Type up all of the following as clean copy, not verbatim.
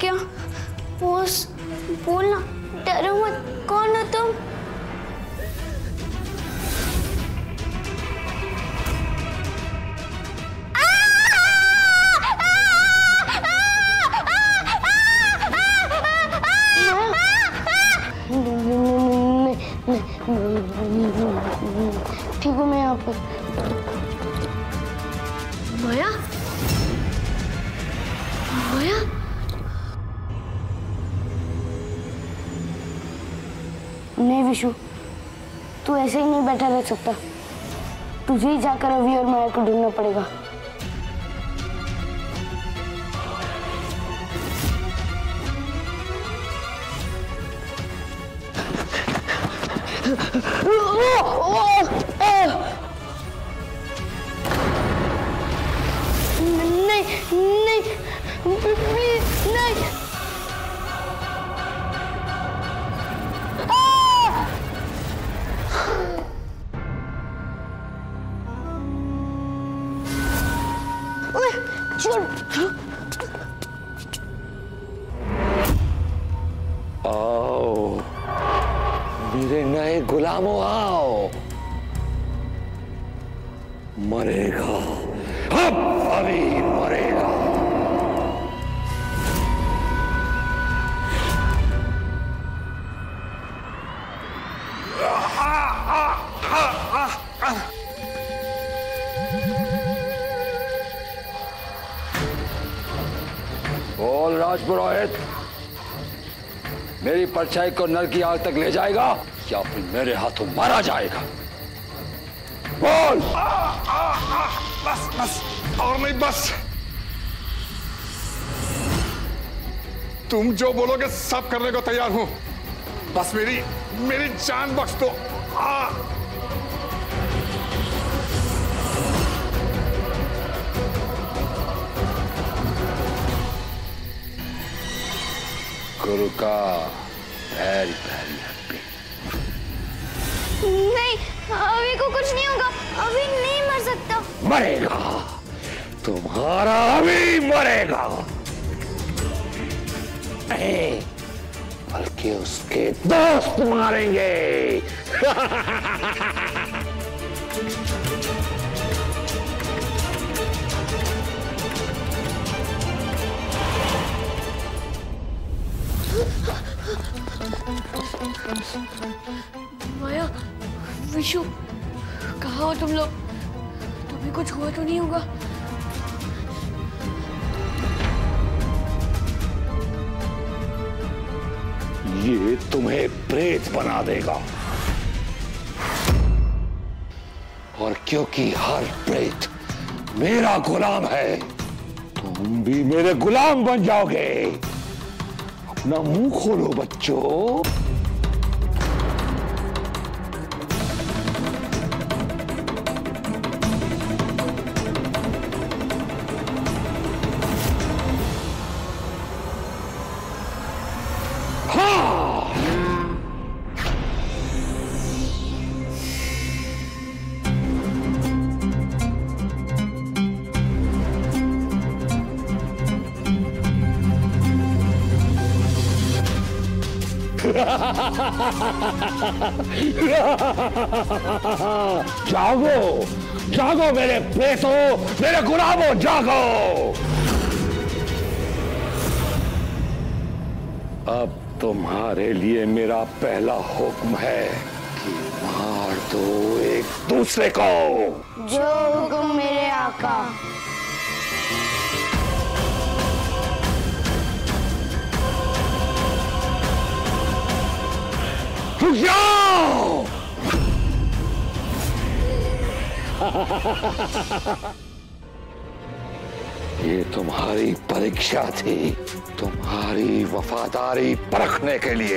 क्या? बॉस बोलना, डरो मत। कौन हो तुम? ठीक हूँ मैं यहाँ पर। माया? माया? नहीं विशु, तू ऐसे ही नहीं बैठा रह सकता। तुझे ही जाकर अभी और माया को ढूंढना पड़ेगा। नहीं, प्लीज नहीं। आओ मेरे नए गुलामों, आओ। मरेगा, अब अभी मरेगा। बोल राजपुरोहित, मेरी परछाई को नर की आग तक ले जाएगा या फिर मेरे हाथों मारा जाएगा? बोल। बस बस, और नहीं बस। तुम जो बोलोगे सब करने को तैयार हूं। बस मेरी जान बख्श दो। गुरु का पैरी पैरी हड्डी। नहीं, अभी को कुछ नहीं होगा। अभी नहीं मर सकता। मरेगा, तुम्हारा अभी मरेगा। नहीं, बल्कि उसके दोस्त मारेंगे। माया, विशु, कहाँ हो तुम लोग? तुम्हें कुछ हुआ तो नहीं होगा? ये तुम्हें प्रेत बना देगा, और क्योंकि हर प्रेत मेरा गुलाम है, तुम भी मेरे गुलाम बन जाओगे। अपना मुंह खोलो बच्चों। जागो, जागो मेरे प्रेतों, मेरे गुलामों, जागो। अब तुम्हारे लिए मेरा पहला हुक्म है कि मार दो एक दूसरे को। जो हुक्म मेरे आका। जाओ। ये तुम्हारी परीक्षा थी, तुम्हारी वफादारी परखने के लिए।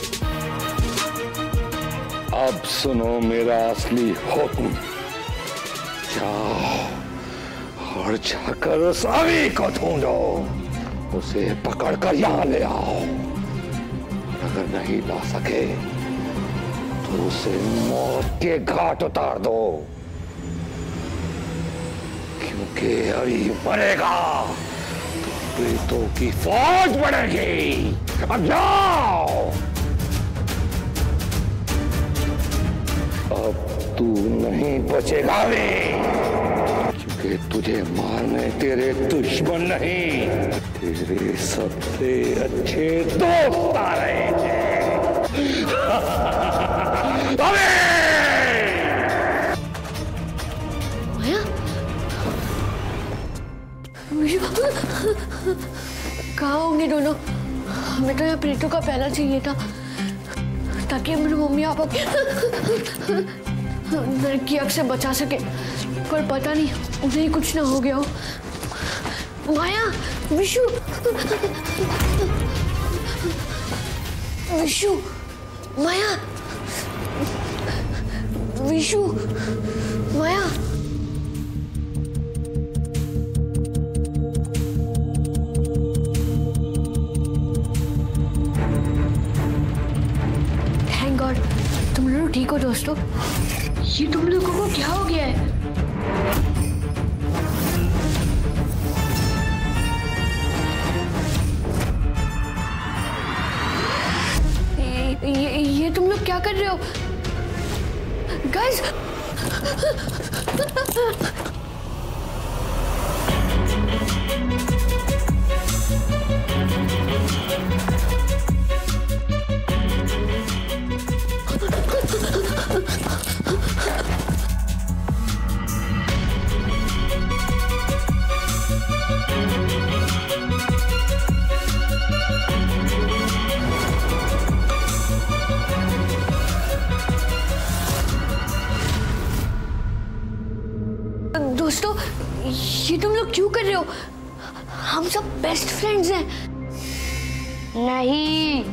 अब सुनो मेरा असली हुक्म। जाओ और जाकर उस अवी को ढूंढो, उसे पकड़कर यहां ले आओ। अगर नहीं ला सके तो उसे मौत के घाट उतार दो, क्योंकि अभी मरेगा तो प्रेतों की फौज बढ़ेगी। अब जाओ। अब तू नहीं बचेगा वे, क्योंकि तुझे मारने तेरे दुश्मन नहीं, तेरे सबसे अच्छे दोस्त आ रहे हैं। अबे! कहाँ होंगे दोनों? हमें तो यहाँ प्रेतों का पहला चाहिए था, ताकि मेरी मम्मी पापा नरक की आग से बचा सके। पर पता नहीं उन्हें ही कुछ ना हो गया हो। माया, विशु, विशु, माया, विशु, माया। थैंक गॉड तुम लोग ठीक हो दोस्तों। ये तुम लोगों को क्या हो गया है? ये तुम लोग क्या कर रहे हो गाइस? दोस्तों ये तुम लोग क्यों कर रहे हो? हम सब बेस्ट फ्रेंड्स हैं। नहीं,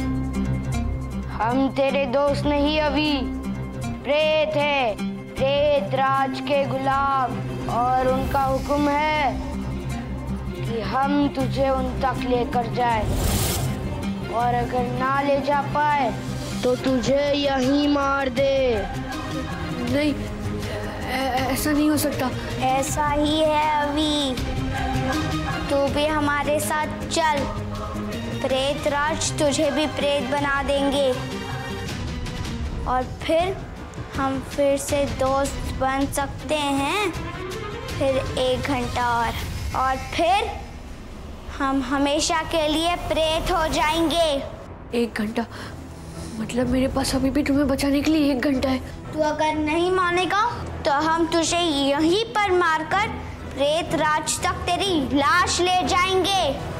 हम तेरे दोस्त नहीं अभी, प्रेत है, प्रेत राज के गुलाम, और उनका हुक्म है कि हम तुझे उन तक लेकर जाए, और अगर ना ले जा पाए तो तुझे यहीं मार दे। नहीं, ऐसा नहीं हो सकता। ऐसा ही है अभी, तू भी हमारे साथ चल, प्रेत राज तुझे भी प्रेत बना देंगे, और फिर हम फिर से दोस्त बन सकते हैं। फिर 1 घंटा और फिर हम हमेशा के लिए प्रेत हो जाएंगे। 1 घंटा मतलब मेरे पास अभी भी तुम्हें बचाने के लिए 1 घंटा है। तू अगर नहीं मानेगा तो हम तुझे यहीं पर मारकर प्रेत राज तक तेरी लाश ले जाएंगे।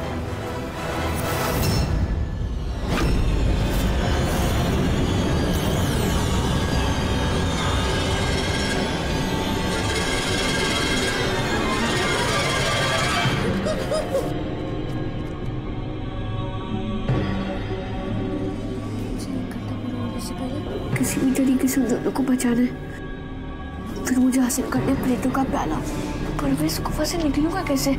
किसी भी तरीके से दोनों को बचाना है, फिर मुझे हासिल करना है प्रेतों का प्याला। पर मैं इस गुफा से निकलूंगा कैसे?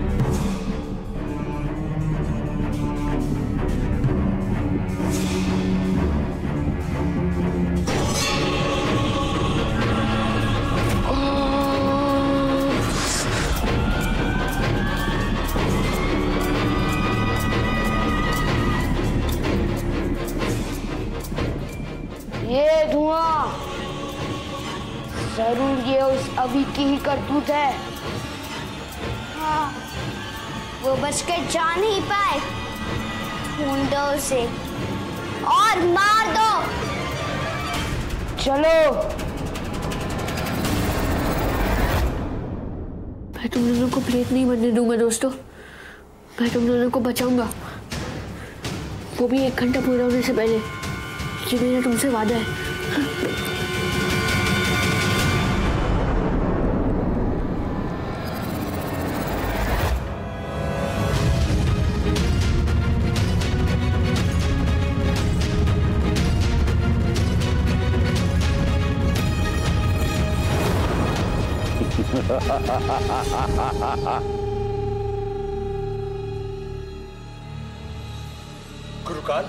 ये धुआं जरूर ये उस अभी की ही करतूत है। हाँ, वो बच के जा नहीं पाए, ढूंढो उसे और मार दो। चलो। मैं तुम दोनों को प्रेत नहीं बनने दूंगा दोस्तों, मैं तुम दोनों को बचाऊंगा, वो भी 1 घंटा पूरा होने से पहले। ये मेरा तुमसे वादा है। गुरुकाल,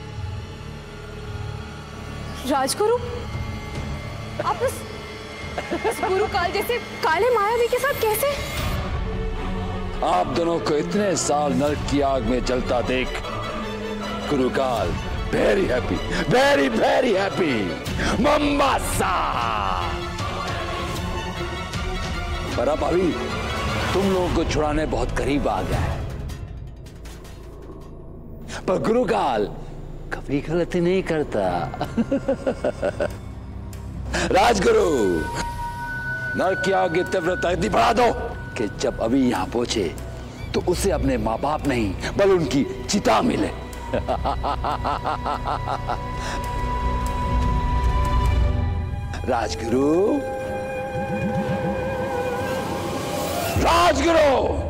राजगुरु, आप इस गुरुकाल जैसे काले मायावी के साथ कैसे? आप दोनों को इतने साल नरक की आग में जलता देख गुरुकाल very happy, very very happy. मम्मासा। पर अब अभी तुम लोगों को छुड़ाने बहुत करीब आ गया है, पर गुरुकाल कभी गलती नहीं करता। राजगुरु, नरक की आग की तीव्रता इतनी बढ़ा दो कि जब अभी यहां पहुंचे तो उसे अपने मां बाप नहीं बल्कि उनकी चिता मिले। राजगुरु, राजगुरु।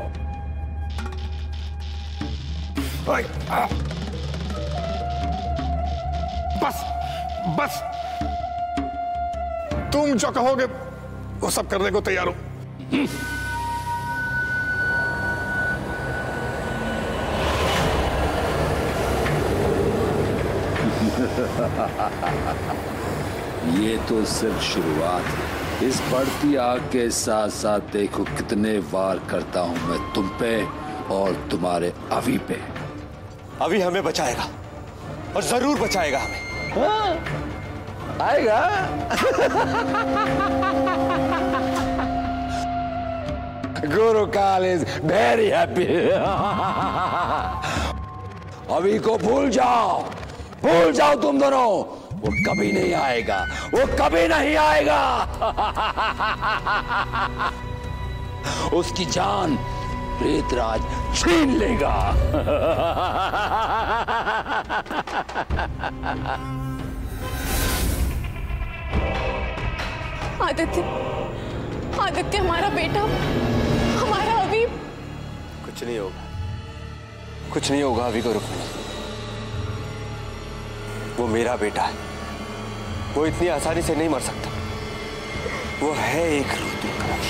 बस बस, तुम जो कहोगे वो सब करने को तैयार हूं। ये तो सिर्फ शुरुआत है। इस बढ़ती आग के साथ साथ देखो कितने वार करता हूं मैं तुम पे और तुम्हारे अभी पे। अभी हमें बचाएगा और जरूर बचाएगा हमें। आएगा। गुरुकाल इज वेरी हैप्पी। अभी को भूल जाओ, भूल जाओ तुम दोनों। वो कभी नहीं आएगा, वो कभी नहीं आएगा। उसकी जान प्रेतराज छीन लेगा। आदित्य, आदित्य हमारा बेटा, हमारा अभी। कुछ नहीं होगा, कुछ नहीं होगा अभी को रुकना। वो मेरा बेटा है, वो इतनी आसानी से नहीं मर सकता। वो है एक ऋतु कलश।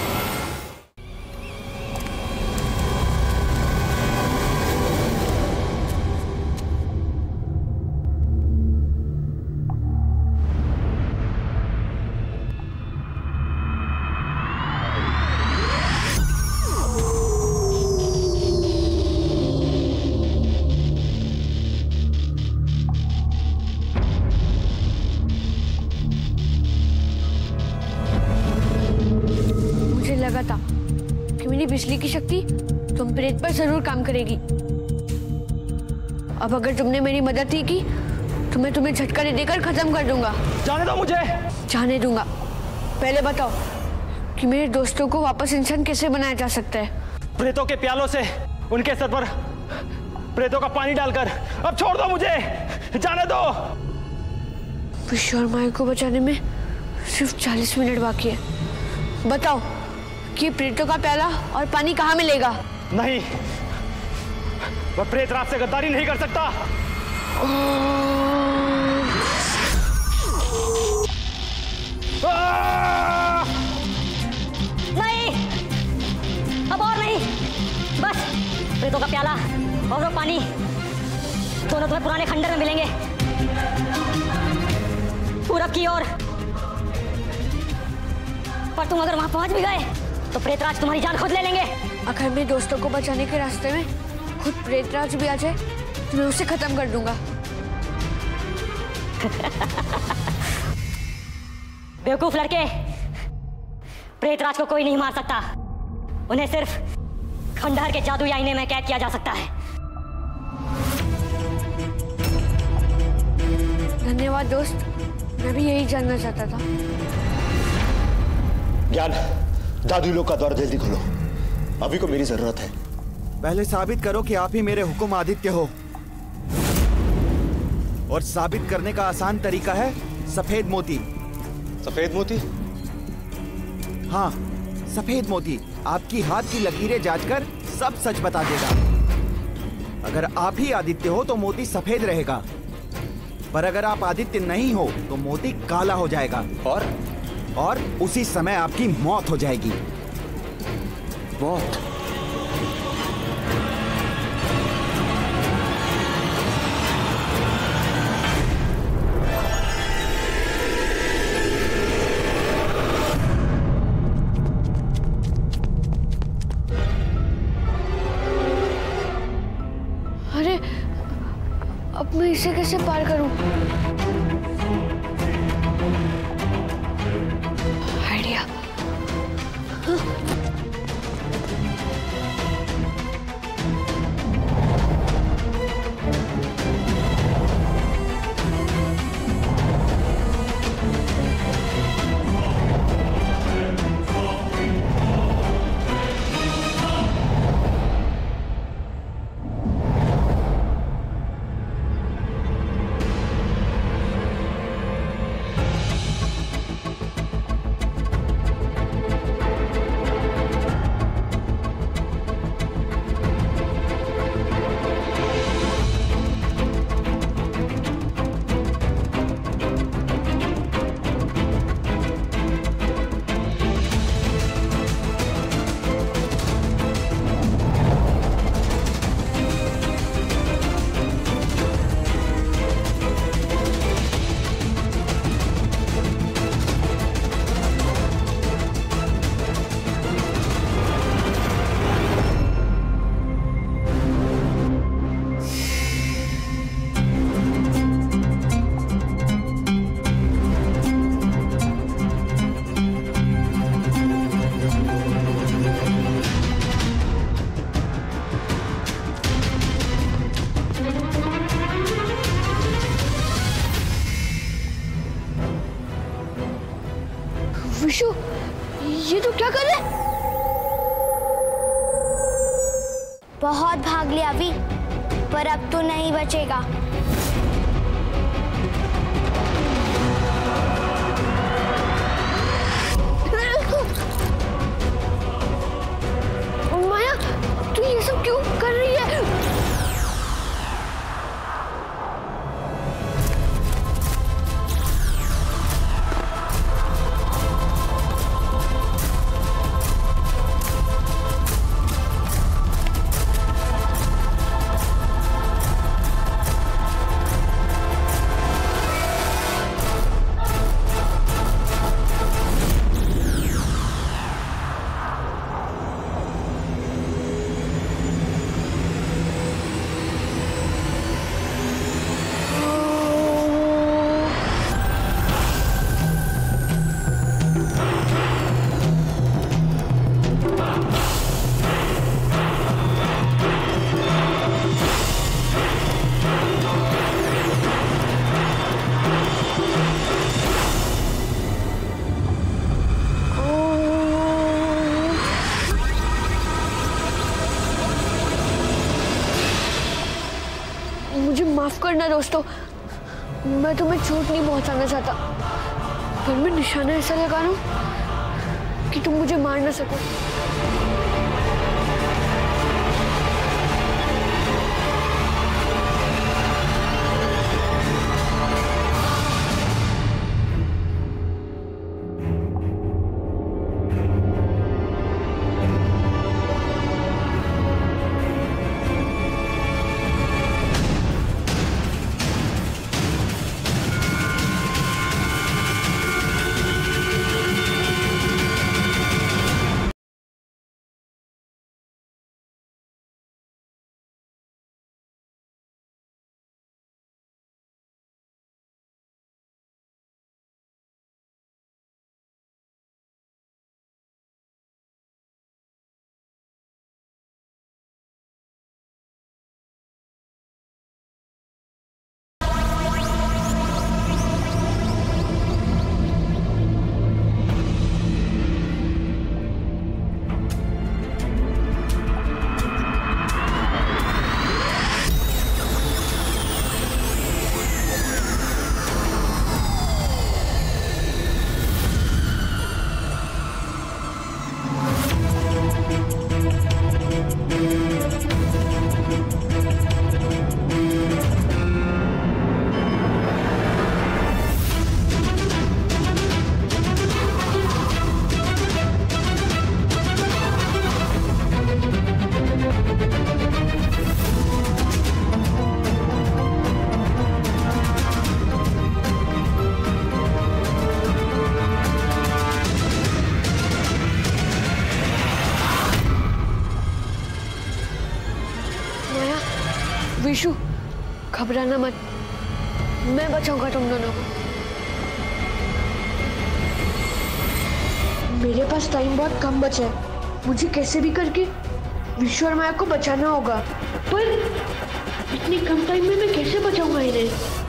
बिजली की शक्ति तुम प्रेत पर जरूर काम करेगी। अब अगर तुमने मेरी मदद नहीं की तो मैं तुम्हें झटका दे देकर खत्म कर दूंगा। जाने दो मुझे। जाने दूंगा। पहले बताओ कि मेरे दोस्तों को वापस इंसान कैसे बनाया जा सकता है? प्रेतों के प्यालों से उनके सर पर प्रेतों का पानी डालकर। अब छोड़ दो मुझे, जाने दो। विश्व और माया को बचाने में सिर्फ 40 मिनट बाकी है। बताओ कि प्रेतों का प्याला और पानी कहाँ मिलेगा? नहीं, मैं प्रेतराज से गद्दारी नहीं कर सकता। नहीं, अब और नहीं, बस प्रेतों का प्याला और वो पानी दोनों तुम्हें पुराने खंडर में मिलेंगे, पूरब की ओर। पर तुम अगर वहां पहुंच भी गए तो प्रेतराज तुम्हारी जान खुद ले लेंगे। अगर मेरे दोस्तों को बचाने के रास्ते में खुद प्रेतराज भी आ जाए तो मैं उसे खत्म कर दूंगा। बेवकूफ लड़के, प्रेतराज को कोई नहीं मार सकता। उन्हें सिर्फ खंडहर के जादुई आईने में कैद किया जा सकता है। धन्यवाद दोस्त, मैं भी यही जानना चाहता था। ज्ञान, जादुई लोग का द्वार जल्दी खोलो, अभी को मेरी जरूरत है। पहले साबित करो कि आप ही मेरे हुक्म आदित्य हो। और साबित करने का आसान तरीका है सफेद मोती। सफेद मोती? हाँ, सफेद मोती आपकी हाथ की लकीरें जांचकर सब सच बता देगा। अगर आप ही आदित्य हो तो मोती सफेद रहेगा, पर अगर आप आदित्य नहीं हो तो मोती काला हो जाएगा और उसी समय आपकी मौत हो जाएगी। मौत? मैं इसे कैसे पार करूं? आइडिया। विशु, ये तो क्या कर रहा है? बहुत भाग लिया अभी, पर अब तो नहीं बचेगा। माया, तू ये सब क्यों कर रही है? मुझे माफ करना दोस्तों, मैं तुम्हें चोट नहीं पहुंचाना चाहता, पर मैं निशाना ऐसा लगा रहा हूं कि तुम मुझे मार ना सको। विशु, घबराना मत, मैं बचाऊंगा तुम दोनों को। मेरे पास टाइम बहुत कम बचा है, मुझे कैसे भी करके विश्व और माया को बचाना होगा, पर इतनी कम टाइम में मैं कैसे बचाऊंगा इन्हें?